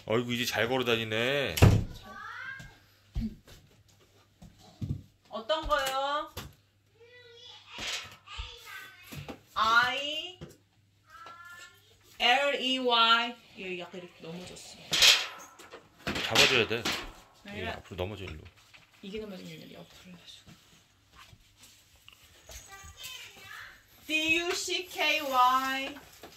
어이구 이제 잘 걸어다니네. 어떤 거요? I L E Y. 얘 약간 이렇게 넘어졌어. 잡아줘야 돼. 네. 얘 앞으로 넘어져 일로. 이게 넘어지면 여기 옆으로 해가지고. D U C K Y.